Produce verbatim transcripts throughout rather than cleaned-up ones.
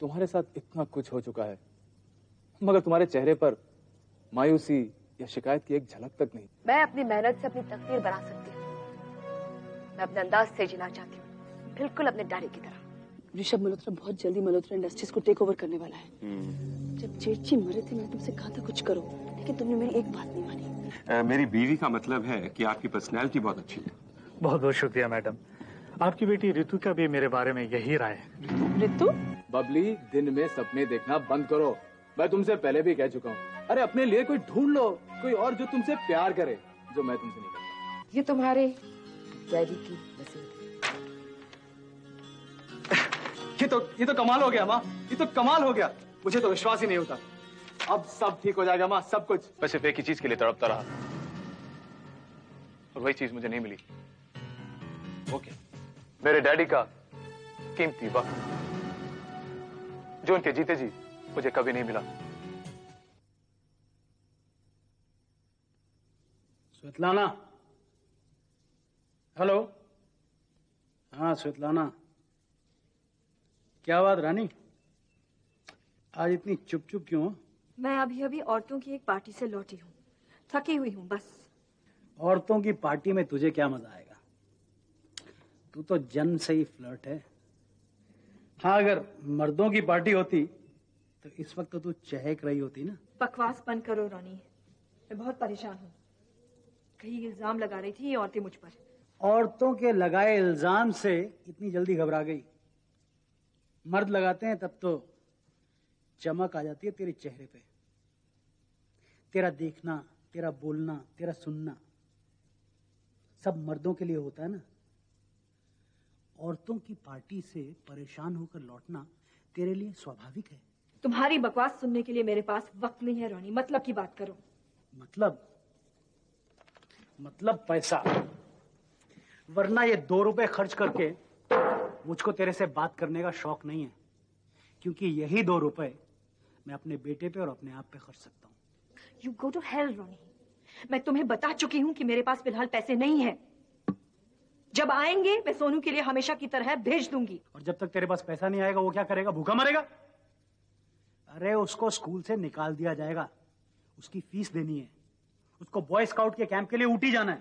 तुम्हारे साथ इतना कुछ हो चुका है, मगर तुम्हारे चेहरे पर मायूसी या शिकायत की एक झलक तक नहीं। मैं अपनी मेहनत से अपनी तकदीर बना सकती हूँ। मैं अपने अंदाज से जीना चाहती हूँ, बिल्कुल अपने डैडी की तरह। ऋषभ मल्होत्रा बहुत जल्दी मल्होत्रा इंडस्ट्रीज को टेक ओवर करने वाला है। जब जेठजी मरे थे मैंने तुमसे कहा था कुछ करो, लेकिन तुमने मेरी एक बात नहीं मानी। uh, मेरी बीवी का मतलब है कि आपकी पर्सनैलिटी बहुत अच्छी है। बहुत बहुत शुक्रिया मैडम। आपकी बेटी रितु का भी मेरे बारे में यही राय है। रितु? बबली, दिन में सपने देखना बंद करो। मैं तुमसे पहले भी कह चुका हूँ। अरे अपने लिए कोई ढूंढ लो, कोई और जो तुमसे प्यार करे, जो मैं तुमसे नहीं करता। ये तुम्हारे डैडी की नसीहत है। ये तो ये तो कमाल हो गया माँ, ये तो कमाल हो गया। मुझे तो विश्वास ही नहीं होता। अब सब ठीक हो जाएगा माँ, सब कुछ। मैं सिर्फ एक ही चीज के लिए तड़पता रहा और वही चीज मुझे नहीं मिली। ओके, मेरे डैडी का कीमती वक्त, जो उनके जीते जी मुझे कभी नहीं मिला। Svetlana, hello. हाँ स्वेतलाना, क्या बात रानी, आज इतनी चुप चुप क्यों? मैं अभी अभी औरतों की एक पार्टी से लौटी हूँ, थकी हुई हूँ बस। औरतों की पार्टी में तुझे क्या मजा आएगा? तू तो जन्म से ही फ्लर्ट है। हाँ, अगर मर्दों की पार्टी होती तो इस वक्त तो तू चहक रही होती ना। बकवास बंद करो रोनी, मैं बहुत परेशान हूँ। कहीं इल्जाम लगा रही थी ये औरतें मुझ पर। औरतों के लगाए इल्जाम से इतनी जल्दी घबरा गई? मर्द लगाते हैं तब तो चमक आ जाती है तेरे चेहरे पे। तेरा देखना, तेरा बोलना, तेरा सुनना सब मर्दों के लिए होता है ना। औरतों की पार्टी से परेशान होकर लौटना तेरे लिए स्वाभाविक है। तुम्हारी बकवास सुनने के लिए मेरे पास वक्त नहीं है रोनी, मतलब की बात करो। मतलब? मतलब पैसा। वरना ये दो रुपए खर्च करके मुझको तेरे से बात करने का शौक नहीं है, क्योंकि यही दो रुपए मैं अपने बेटे पे और अपने आप पे खर्च सकता हूँ। You go to hell Ronnie, मैं तुम्हें बता चुकी हूँ कि मेरे पास फिलहाल पैसे नहीं है। जब आएंगे मैं सोनू के लिए हमेशा की तरह भेज दूंगी। और जब तक तेरे पास पैसा नहीं आएगा वो क्या करेगा? भूखा मरेगा? अरे उसको स्कूल से निकाल दिया जाएगा, उसकी फीस देनी है, उसको बॉय स्काउट के कैंप के लिए ऊटी जाना है।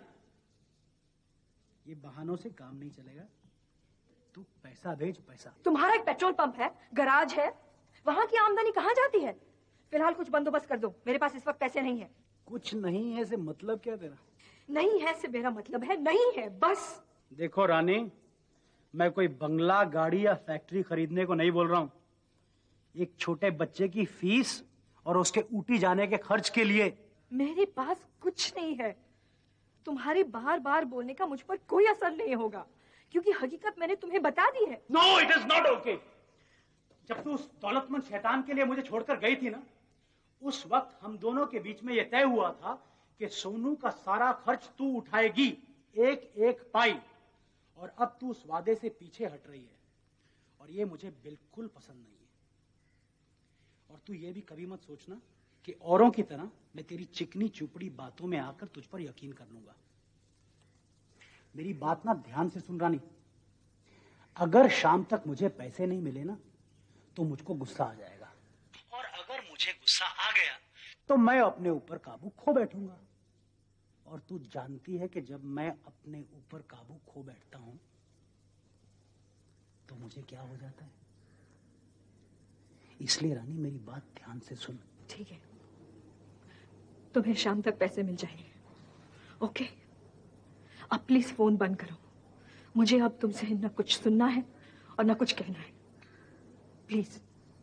ये बहानों से काम नहीं चलेगा। तू पैसा भेज, पैसा। तुम्हारा एक पेट्रोल पंप है, गराज है, वहां की आमदनी कहाँ जाती है? फिलहाल कुछ बंदोबस्त कर दो, मेरे पास इस वक्त पैसे नहीं है। कुछ नहीं है से मतलब क्या तेरा? नहीं है से मेरा मतलब है नहीं है, बस। देखो रानी, मैं कोई बंगला, गाड़ी या फैक्ट्री खरीदने को नहीं बोल रहा हूं। एक छोटे बच्चे की फीस और उसके ऊटी जाने के खर्च के लिए। मेरे पास कुछ नहीं है। तुम्हारे बार बार बोलने का मुझ पर कोई असर नहीं होगा, क्योंकि हकीकत मैंने तुम्हें बता दी है। No, it is not okay. जब तू उस दौलतमंद शैतान के लिए मुझे छोड़कर गई थी ना, उस वक्त हम दोनों के बीच में यह तय हुआ था कि सोनू का सारा खर्च तू उठाएगी, एक एक पाई। और अब तू उस वादे से पीछे हट रही है और ये मुझे बिल्कुल पसंद नहीं है। और तू ये भी कभी मत सोचना कि औरों की तरह मैं तेरी चिकनी चुपड़ी बातों में आकर तुझ पर यकीन कर लूंगा। मेरी बात ना ध्यान से सुन रानी, अगर शाम तक मुझे पैसे नहीं मिले ना तो मुझको गुस्सा आ जाएगा, और अगर मुझे गुस्सा आ गया तो मैं अपने ऊपर काबू खो बैठूंगा। और तू जानती है कि जब मैं अपने ऊपर काबू खो बैठता हूं तो मुझे क्या हो जाता है। इसलिए रानी मेरी बात ध्यान से सुन। ठीक है, तुम्हें शाम तक पैसे मिल जाएंगे, ओके? अब प्लीज फोन बंद करो, मुझे अब तुमसे न कुछ सुनना है और न कुछ कहना है, प्लीज।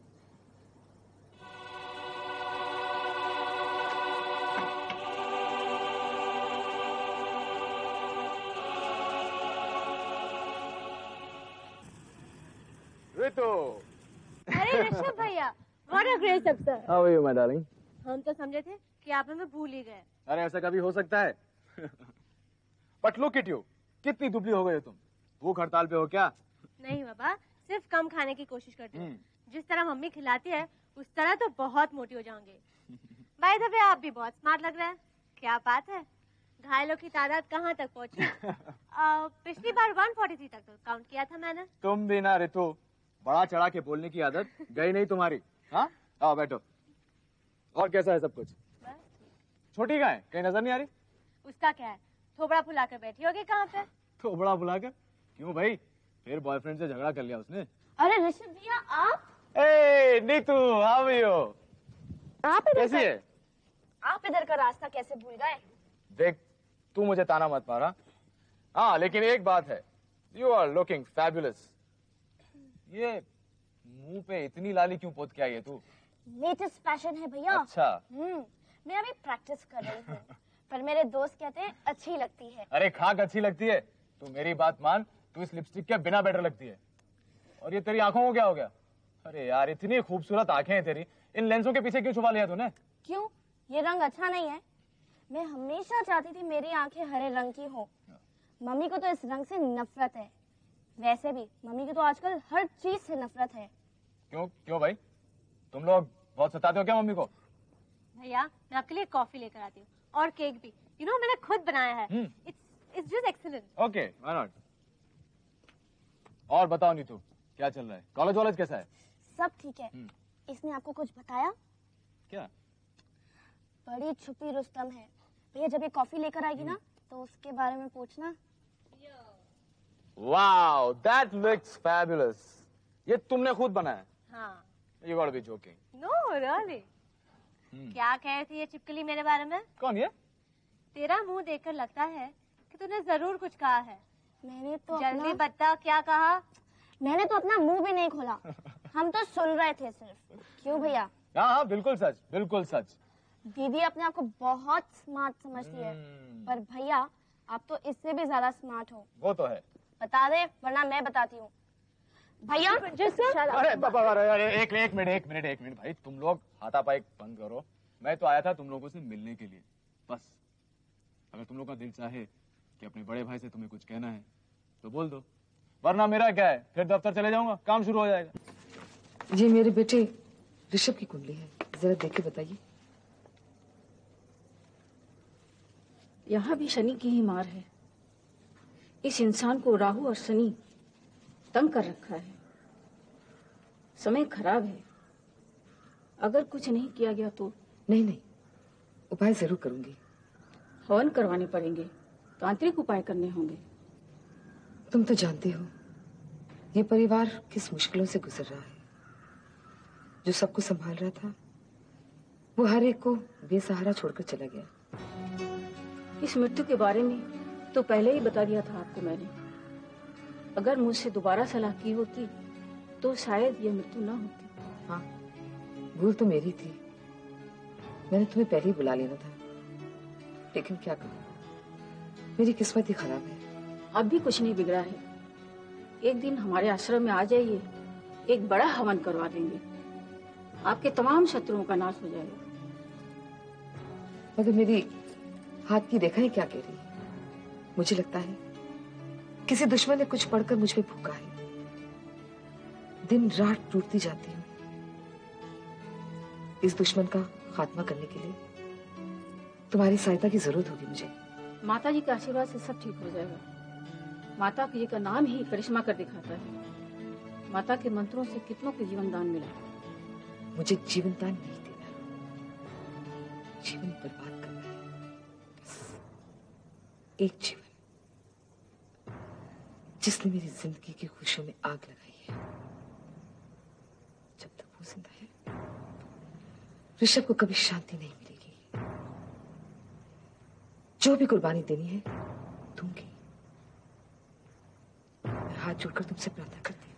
रितु। अरे ऋषभ भैया, what a great success. How are you my darling? हम तो समझे थे कि आप हमें भूल ही गए। अरे ऐसा कभी हो सकता है? बट लुक एट यू, कितनी दुबली हो गई हो तुम। भूख हड़ताल पे हो क्या? नहीं बाबा, सिर्फ कम खाने की कोशिश करती हूँ। जिस तरह मम्मी खिलाती है उस तरह तो बहुत मोटी हो जाओगे। बाय द वे, आप भी बहुत स्मार्ट लग रहा है। क्या बात है, घायलों की तादाद कहाँ तक पहुँची? पिछली बार एक सौ तैंतालीस तक तो काउंट किया था मैंने। तुम भी ना रितु, बड़ा चढ़ा के बोलने की आदत गई नहीं तुम्हारी। हाँ, आओ बैठो। और कैसा है सब कुछ? छोटी कहाँ है, कहीं नजर नहीं आ रही? उसका क्या है, थोबड़ा फुलाकर बैठी होगी कहाँ पे? थोबड़ा फुलाकर? क्यों भाई, फिर बॉयफ्रेंड से झगड़ा कर लिया उसने? अरे ऋषभ भैया आप? ए नीतू, हाउ आर यू? आप इधर कैसी है? आप इधर का रास्ता कैसे भूल गए? देख, तू मुझे ताना मत मारा। हाँ, लेकिन एक बात है, यू आर लुकिंग फैबुलस। ये मुंह पे इतनी लाली क्यों पोत के आई है तू? लेटेस्ट फैशन है भैया। अच्छा। हम्म, मैं अभी प्रैक्टिस कर रही हूँ, पर मेरे दोस्त कहते हैं अच्छी लगती है। अरे खाक अच्छी लगती है, तू मेरी बात मान, तू इस लिपस्टिक के बिना बेटर लगती है। और ये तेरी आंखों को क्या हो गया? अरे यार, इतनी खूबसूरत आंखें हैं तेरी, इन लेंसों के पीछे क्यों छुपा लिया तूने? क्यों, ये रंग अच्छा नहीं है? मैं हमेशा चाहती थी मेरी आंखें हरे रंग की हो। मम्मी को तो इस रंग से नफरत है। वैसे भी मम्मी की तो आजकल हर चीज से नफरत है। क्यों क्यों भाई, तुम लोग बहुत सताते हो क्या मम्मी को? भैया, मैं आपके लिए कॉफी लेकर आती हूँ और केक भी। यू नो, मैंने खुद बनाया है। It's it's just excellent. Okay, why not. और बताओ नीतू, क्या चल रहा है? कॉलेज वॉलेज कैसा है? सब ठीक है। इसने आपको कुछ बताया? क्या? बड़ी छुपी रुस्तम है भैया। जब ये कॉफी लेकर आएगी ना, तो उसके बारे में पूछना। Wow, that looks fabulous. ये तुमने खुद बनाया? हाँ। You gotta be joking. No, really. क्या कह रही थी ये चिपकली मेरे बारे में? कौन ये? तेरा मुंह देखकर लगता है कि तूने जरूर कुछ कहा है। मैंने तो जल्दी बता, क्या कहा? मैंने तो अपना मुंह भी नहीं खोला, हम तो सुन रहे थे सिर्फ। क्यों भैया? हाँ हाँ, बिल्कुल सच, बिल्कुल सच। दीदी अपने आप को बहुत स्मार्ट समझती है, पर भैया आप तो इससे भी ज्यादा स्मार्ट हो। वो तो है। बता दे, वरना मैं बताती हूँ। भैया अरे पापा, अरे एक एक मिनट एक मिनट एक मिनट भाई, तुम लोग हाथापाई बंद करो। मैं तो आया था तुम लोगों से मिलने के लिए, बस। अगर तुम लोग का दिल चाहे कि अपने बड़े भाई से तुम्हें कुछ कहना है तो बोल दो, वरना मेरा क्या है, फिर दफ्तर चले जाऊंगा, काम शुरू हो जाएगा। ये मेरे बेटे ऋषभ की कुंडली है, जरा देख के बताइए। यहाँ भी शनि की ही मार है। इस इंसान को राहु और शनि तंग कर रखा है। समय खराब है, अगर कुछ नहीं किया गया तो। नहीं नहीं, उपाय जरूर करूंगी। हवन करवाने पड़ेंगे, तांत्रिक उपाय करने होंगे। तुम तो जानती हो ये परिवार किस मुश्किलों से गुजर रहा है। जो सबको संभाल रहा था वो हर एक को बेसहारा छोड़कर चला गया। इस मृत्यु के बारे में तो पहले ही बता दिया था आपको मैंने। अगर मुझसे दोबारा सलाह की होती तो शायद ये मृत्यु ना होती। हाँ, भूल तो मेरी थी, मैंने तुम्हें पहले ही बुला लेना था, लेकिन क्या करूं, मेरी किस्मत ही खराब है। अब भी कुछ नहीं बिगड़ा है। एक दिन हमारे आश्रम में आ जाइए, एक बड़ा हवन करवा देंगे, आपके तमाम शत्रुओं का नाश हो जाएगा। मगर मेरी हाथ की रेखाएं क्या कह रही है? मुझे लगता है किसी दुश्मन ने कुछ पढ़कर मुझ पे फूंका है। दिन रात टूटती जाती हूँ। इस दुश्मन का खात्मा करने के लिए तुम्हारी सहायता की जरूरत होगी मुझे। माता जी के आशीर्वाद से सब ठीक हो जाएगा। माता जी का नाम ही करिश्मा कर दिखाता है। माता के मंत्रों से कितनों को जीवन दान मिला। मुझे जीवन दान नहीं देना, जीवन बर्बाद करना है। बस एक जीवन जिसने मेरी जिंदगी की खुशियों में आग लगाई है। जब तक वो जिंदा है ऋषभ को कभी शांति नहीं मिलेगी। जो भी कुर्बानी देनी है दूंगी। मैं हाथ जोड़कर तुमसे प्रार्थना करती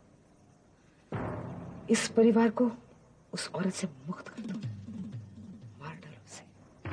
हूँ, इस परिवार को उस औरत से मुक्त कर दो, मार डालो उसे।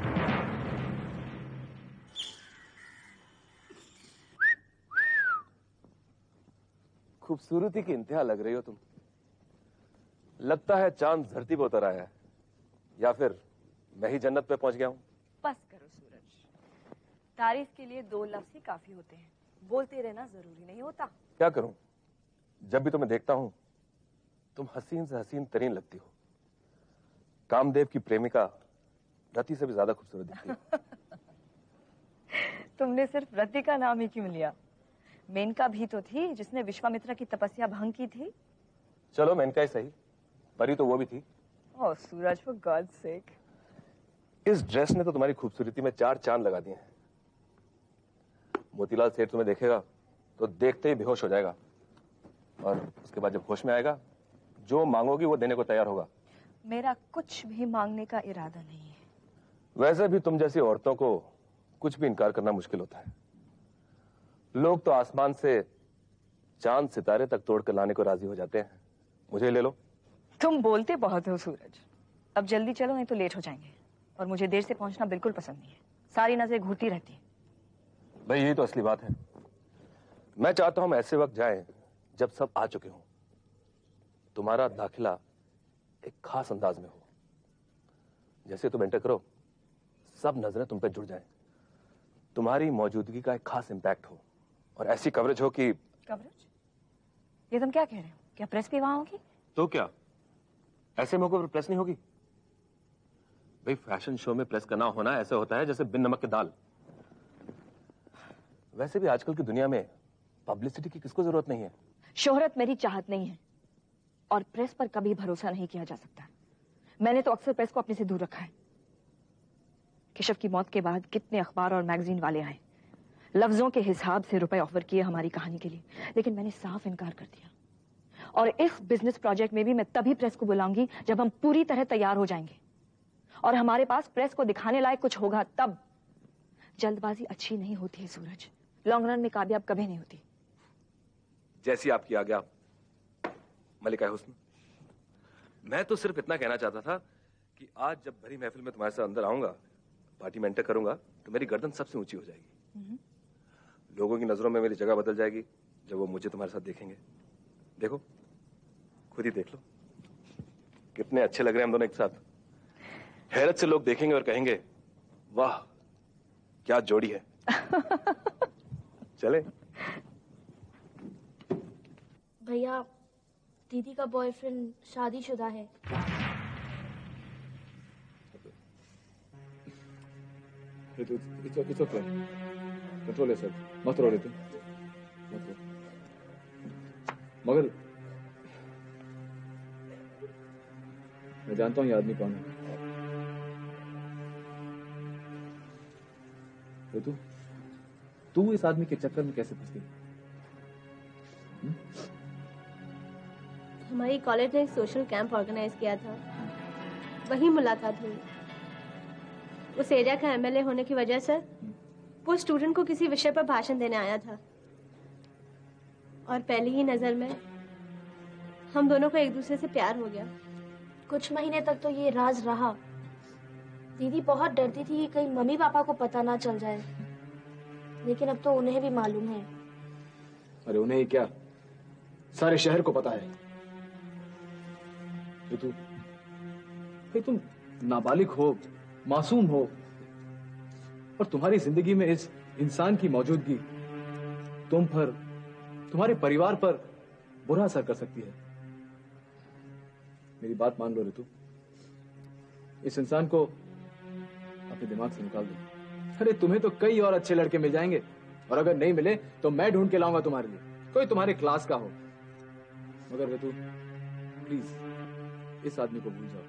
खूबसूरती की इंतहा लग रही हो तुम। लगता है चांद धरती पर उतर आया है, या फिर मैं ही जन्नत पे पहुंच गया हूं। बस करो सूरज, तारीफ के लिए दो लफ्ज ही काफी होते हैं, बोलते रहना जरूरी नहीं होता। क्या करूं, जब भी तुम्हें देखता हूं तुम हसीन से हसीन तरीन लगती हो। कामदेव की प्रेमिका रति से भी ज्यादा खूबसूरत दिखती है। तुमने सिर्फ रति का नाम ही क्यों लिया? मेनका भी तो थी जिसने विश्वामित्र की तपस्या भंग की थी। चलो मेनका ही सही, परी तो वो भी थी। Oh Suraj, for God's sake. इस ड्रेस ने तो तुम्हारी खूबसूरती में चार चांद लगा दिए हैं। मोतीलाल सेठ तुम्हें देखेगा तो देखते ही बेहोश हो जाएगा, और उसके बाद जब होश में आएगा जो मांगोगी वो देने को तैयार होगा। मेरा कुछ भी मांगने का इरादा नहीं है। वैसे भी तुम जैसी औरतों को कुछ भी इनकार करना मुश्किल होता है। लोग तो आसमान से चांद सितारे तक तोड़ कर लाने को राजी हो जाते हैं। मुझे ले लो। तुम बोलते बहुत हो सूरज। अब जल्दी चलो नहीं तो लेट हो जाएंगे, और मुझे देर से पहुंचना बिल्कुल पसंद नहीं है। सारी नजरें घूरती रहती है। भाई यही तो असली बात है। मैं चाहता हूं हम ऐसे वक्त जाएं जब सब आ चुके हों, तुम्हारा दाखिला एक खास अंदाज में हो। जैसे तुम एंटर करो सब नजरें तुम पे जुड़ जाएं, तुम्हारी मौजूदगी का एक खास इंपैक्ट हो, और ऐसी कवरेज हो कि। कवरेज? ये तुम क्या कह रहे हो? क्या प्रेस भी वहां होगी? तो क्या ऐसे मौकों पर प्रेस नहीं होगी? भाई फैशन शो में प्रेस का ना होना ऐसे होता है जैसे बिन नमक के दाल। वैसे भी आजकल की दुनिया में पब्लिसिटी की किसको जरूरत नहीं है। शोहरत मेरी चाहत नहीं है, और प्रेस पर कभी भरोसा नहीं किया जा सकता। मैंने तो अक्सर प्रेस को अपने से दूर रखा है। केशव की मौत के बाद कितने अखबार और मैगजीन वाले आए, लफ्जों के हिसाब से रुपए ऑफर किए हमारी कहानी के लिए, लेकिन मैंने साफ इनकार कर दिया। और इस बिजनेस प्रोजेक्ट में भी मैं तभी प्रेस को बुलाऊंगी जब हम पूरी तरह तैयार हो जाएंगे, और हमारे पास प्रेस को दिखाने लायक कुछ होगा तब। जल्दबाजी अच्छी नहीं होती है सूरज, लॉन्ग रन में कामयाब कभी नहीं होती। जैसी आपकी आज्ञा मलिका हुस्न। मैं तो सिर्फ इतना कहना चाहता था कि आज जब भरी महफिल में तुम्हारे साथ अंदर आऊंगा, पार्टी में एंटर करूंगा, तो मेरी गर्दन सबसे ऊंची हो जाएगी। लोगों की नजरों में मेरी जगह बदल जाएगी जब वो मुझे तुम्हारे साथ देखेंगे। देखो खुद ही देख लो कितने अच्छे लग रहे हैं हम दोनों एक साथ। हैरत से लोग देखेंगे और कहेंगे वाह क्या जोड़ी है। चले। भैया दीदी का बॉयफ्रेंड शादीशुदा है। इट्स ओके, कंट्रोल योरसेल्फ, मत रो ऋतु, मत रो। मगर मैं जानता हूं ये आदमी कौन है। ऋतु, तू इस आदमी के चक्कर में कैसे फंस गई? हमारी कॉलेज ने एक सोशल कैंप ऑर्गेनाइज किया था, वही मुलाकात हुई। उस एरिया का एमएलए होने की वजह से वो स्टूडेंट को किसी विषय पर भाषण देने आया था, और पहली ही नजर में हम दोनों को एक दूसरे से प्यार हो गया। कुछ महीने तक तो ये राज रहा। दीदी बहुत डरती थी कि कहीं मम्मी पापा को पता ना चल जाए, लेकिन अब तो उन्हें भी मालूम है। अरे उन्हें ही क्या, सारे शहर को पता है। ऋतु, भाई तुम नाबालिग हो, मासूम हो, और तुम्हारी जिंदगी में इस इंसान की मौजूदगी तुम पर, तुम्हारे परिवार पर बुरा असर कर सकती है। मेरी बात मान लो ऋतु, इस इंसान को अपने दिमाग से निकाल दो। अरे तुम्हें तो कई और अच्छे लड़के मिल जाएंगे, और अगर नहीं मिले तो मैं ढूंढ के लाऊंगा तुम्हारे लिए, कोई तुम्हारे क्लास का हो। मगर ऋतु प्लीज इस आदमी को भूल जाओ।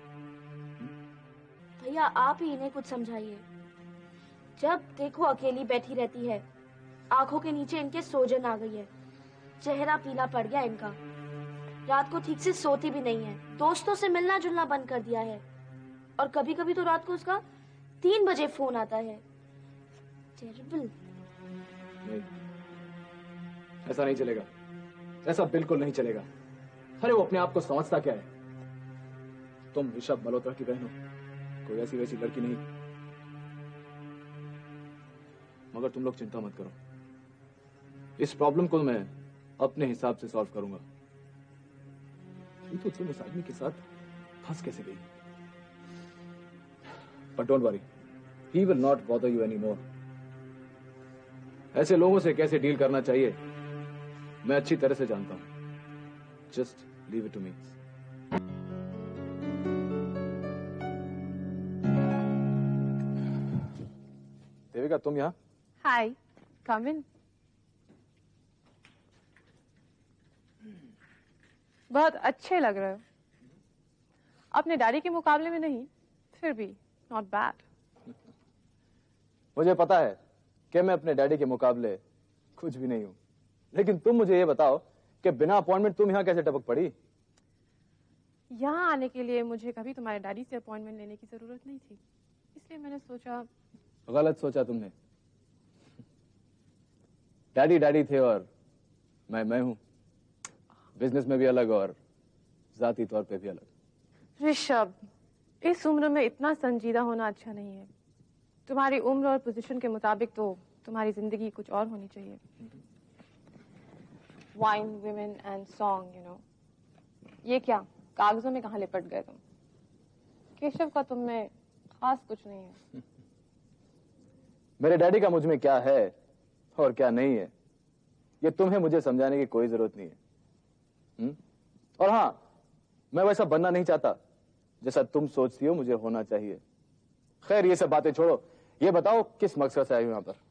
भैया आप ही इन्हें कुछ समझाइए। जब देखो अकेली बैठी रहती है, आंखों के नीचे इनके सोजन आ गई है, चेहरा पीला पड़ गया इनका, रात को ठीक से सोती भी नहीं है, दोस्तों से मिलना जुलना बंद कर दिया है, और कभी कभी तो रात को उसका तीन बजे फोन आता है। टेरिबल। नहीं, ऐसा नहीं चलेगा, ऐसा बिल्कुल नहीं चलेगा। अरे वो अपने आप को समझता क्या है? तुम ऋषभ मल्होत्रा की बहन हो, कोई ऐसी वैसी लड़की नहीं। मगर तुम लोग चिंता मत करो, इस प्रॉब्लम को मैं अपने हिसाब से सॉल्व करूंगा। तो तुम उस आदमी के साथ फंस कैसे गई? But don't worry, he will not bother you anymore. ऐसे लोगों से कैसे डील करना चाहिए मैं अच्छी तरह से जानता हूं। Just leave it to me. Devika तुम यहाँ? हाय, कम इन। बहुत अच्छे लग रहे हो। अपने डैडी के मुकाबले में नहीं, फिर भी नॉट बैड। मुझे पता है कि मैं अपने डैडी के मुकाबले कुछ भी नहीं हूं, लेकिन तुम मुझे ये बताओ कि बिना अपॉइंटमेंट तुम यहाँ कैसे टपक पड़ी? यहाँ आने के लिए मुझे कभी तुम्हारे डैडी से अपॉइंटमेंट लेने की जरूरत नहीं थी, इसलिए मैंने सोचा। गलत सोचा तुमने। डैडी डैडी थे और मैं मैं हूं, बिजनेस में भी अलग और जाती तौर पे भी अलग। ऋषभ, इस उम्र में इतना संजीदा होना अच्छा नहीं है। तुम्हारी उम्र और पोजीशन के मुताबिक तो तुम्हारी जिंदगी कुछ और होनी चाहिए। Wine, women and song, you know. ये क्या कागजों में कहाँ लिपट गए तुम? केशव का तुम में खास कुछ नहीं है। मेरे डैडी का मुझ में क्या है और क्या नहीं है, ये तुम्हें मुझे समझाने की कोई जरूरत नहीं है। हुँ? और हाँ, मैं वैसा बनना नहीं चाहता जैसा तुम सोचती हो मुझे होना चाहिए। खैर, ये सब बातें छोड़ो, ये बताओ किस मकसद से आई हो यहाँ पर?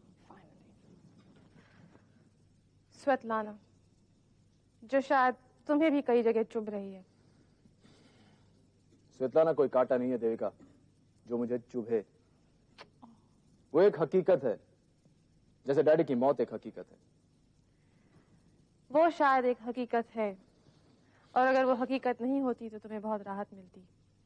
स्वेतलाना, जो शायद तुम्हें भी कई जगह चुभ रही है। स्वेतलाना कोई कांटा नहीं है देविका जो मुझे चुभे। वो एक हकीकत है, जैसे डैडी की मौत एक हकीकत है। वो शायद एक हकीकत है, और अगर वो हकीकत नहीं होती तो तुम्हें बहुत राहत मिलती।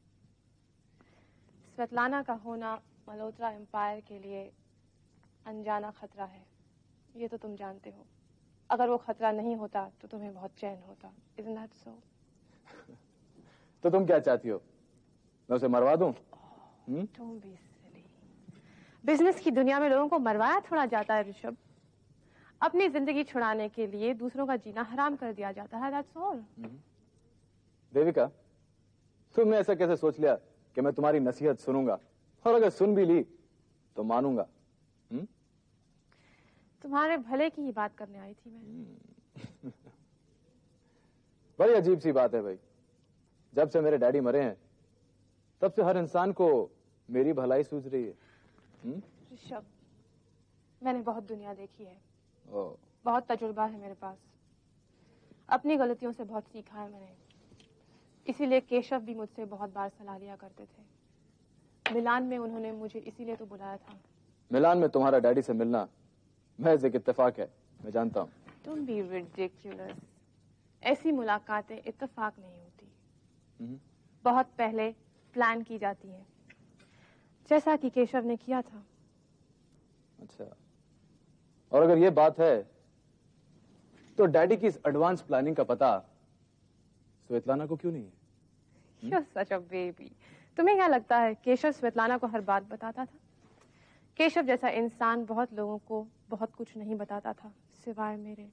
स्वेतलाना का होना मल्होत्रा एम्पायर के लिए अनजाना खतरा है, ये तो तुम जानते हो। अगर वो खतरा नहीं होता तो तुम्हें बहुत चैन होता। Isn't that so? तो तुम क्या चाहती हो, मैं उसे मरवा दूं? Don't be silly. बिजनेस की दुनिया में लोगों को मरवाया थोड़ा जाता है ऋषभ। अपनी जिंदगी छुड़ाने के लिए दूसरों का जीना हराम कर दिया जाता है। That's all. देविका, तुमने ऐसा कैसे सोच लिया कि मैं तुम्हारी नसीहत सुनूंगा, और अगर सुन भी ली तो मानूंगा? हुँ? तुम्हारे भले की ही बात करने आई थी मैं। बड़ी अजीब सी बात है भाई, जब से मेरे डैडी मरे हैं तब से हर इंसान को मेरी भलाई सूझ रही है। ऋषभ, मैंने बहुत दुनिया देखी है, ओ। बहुत तजुर्बा है मेरे पास। अपनी गलतियों से बहुत सीखा है मैंने, इसीलिए केशव भी मुझसे बहुत बार सलाह लिया करते थे। मिलान में उन्होंने मुझे इसीलिए तो बुलाया था। मिलान में तुम्हारा डैडी से मिलना महज एक इत्तेफाक है, मैं जानता हूँ। Don't be ridiculous. ऐसी मुलाकातें इत्तेफाक नहीं होती, बहुत पहले प्लान की जाती हैं, जैसा कि केशव ने किया था। अच्छा, और अगर ये बात है तो डैडी की इस एडवांस प्लानिंग का पता स्वेतलाना को क्यों नहीं है? You're such a baby. तुम्हें क्या लगता है केशव स्वेतलाना को हर बात बताता था? केशव जैसा इंसान बहुत लोगों को बहुत कुछ नहीं बताता था, सिवाय मेरे।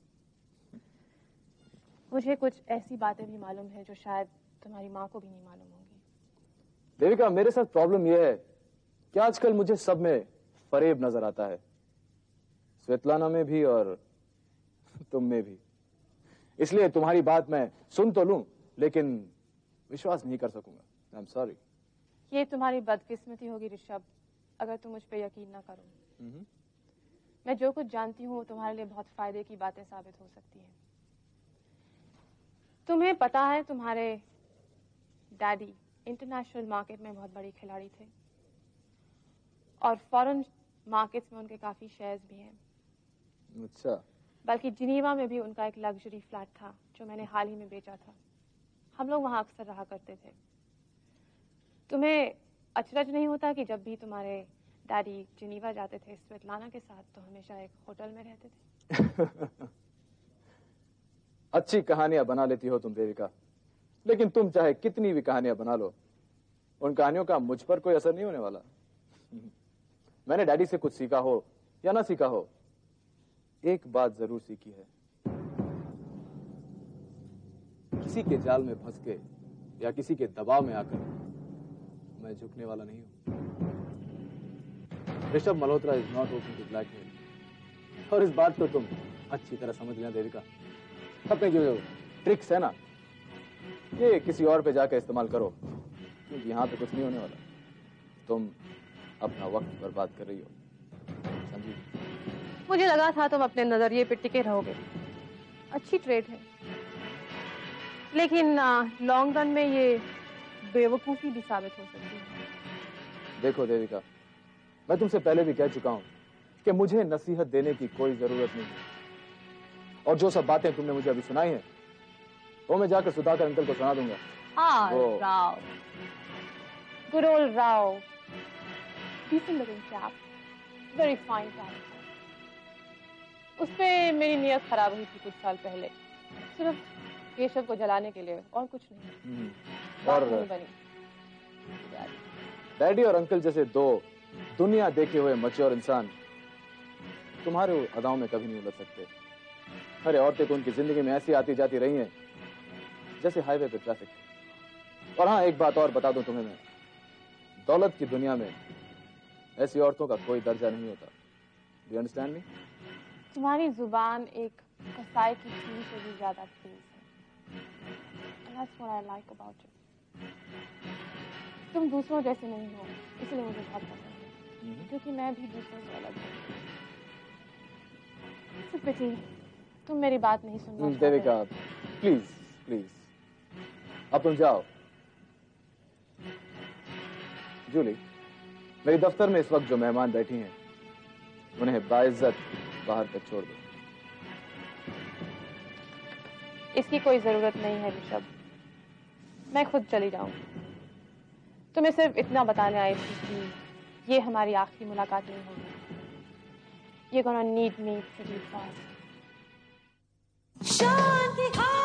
मुझे कुछ ऐसी बातें भी मालूम है जो शायद तुम्हारी माँ को भी नहीं मालूम होंगी। देविका, मेरे साथ प्रॉब्लम यह है कि आजकल मुझे सब में फरेब नजर आता है, स्वेतलाना में भी और तुम में भी। इसलिए तुम्हारी बात मैं सुन तो लूं, लेकिन विश्वास नहीं कर सकूंगा। I am sorry. ये तुम्हारी बदकिस्मती होगी ऋषभ, अगर तुम मुझ पे यकीन ना करो। मैं जो कुछ जानती हूँ तुम्हारे लिए बहुत फायदे की बातें साबित हो सकती हैं। तुम्हें पता है तुम्हारे डैडी इंटरनेशनल मार्केट में बहुत बड़ी खिलाड़ी थे, और फॉरेन मार्केट्स में उनके काफी शेयर्स भी हैं। अच्छा। बल्कि जिनीवा में भी उनका एक लग्जरी फ्लैट था जो मैंने हाल ही में बेचा था। हम लोग वहां अक्सर रहा करते थे। तुम्हें अचरज नहीं होता कि जब भी तुम्हारे डैडी जिनीवा जाते थे स्वेतलाना के साथ तो हमेशा एक होटल में रहते थे? अच्छी कहानियां बना लेती हो तुम देविका, लेकिन तुम चाहे कितनी भी कहानियां बना लो, उन कहानियों का मुझ पर कोई असर नहीं होने वाला। मैंने डैडी से कुछ सीखा हो या ना सीखा हो, एक बात जरूर सीखी है, किसी के जाल में फंस के या किसी के दबाव में आकर मैं झुकने वाला नहीं हूं। Rishabh Malhotra is not open to blackmail, और इस बात को तुम अच्छी तरह समझ लेना देविका। अपने जो ट्रिक्स है ना, ये किसी और पे जाकर इस्तेमाल करो, क्योंकि यहाँ पे कुछ नहीं होने वाला। तुम अपना वक्त बर्बाद कर रही हो, समझी? मुझे लगा था तुम अपने नजरिए पे टिके रहोगे। अच्छी ट्रेड है। लेकिन लॉन्ग रन में ये बेवकूफ़ी भी साबित हो सकती है। देखो देविका, मैं तुमसे पहले भी कह चुका हूं कि मुझे नसीहत देने की कोई जरूरत नहीं है, और जो सब बातें तुमने मुझे अभी सुनाई हैं वो मैं जाकर सुधाकर अंकल को सुना दूंगा। हाँ, वो- Rao, good old Rao, decent looking chap, very fine character. उस पे मेरी नीयत खराब हुई थी कुछ साल पहले, सिर्फ केशव को जलाने के लिए, और कुछ नहीं। और बात नहीं बनी। डैडी और अंकल जैसे दो दुनिया देखे हुए मैच्योर इंसान तुम्हारे अदाओं में कभी नहीं उलझ सकते। अरे औरतें तो उनकी जिंदगी में ऐसी आती जाती रही हैं जैसे हाईवे पे ट्रैफिक। और हाँ, एक बात और बता दूं तुम्हें मैं, दौलत की दुनिया में ऐसी औरतों का कोई दर्जा नहीं होता। Do you understand me? तुम्हारी जुबान एक कसाई की छुरी से भी ज्यादा तेज है। And that's what I like about you. तुम दूसरों जैसे नहीं हो, इसलिए मुझे बहुत पसंद है, क्योंकि मैं भी दूसरों से अलग हूँ। It's a pity, तुम मेरी बात नहीं सुनना चाहते। देविका, प्लीज प्लीज अब तुम जाओ। जूली, मेरे दफ्तर में इस वक्त जो मेहमान बैठी हैं उन्हें बाइज्जत बाहर तक छोड़ दो। इसकी कोई जरूरत नहीं है ऋषभ, मैं खुद चली जाऊंगी। तुम्हें सिर्फ इतना बताने आई थी कि ये हमारी आखिरी मुलाकात नहीं होगी। You're gonna need me pretty fast. Shanti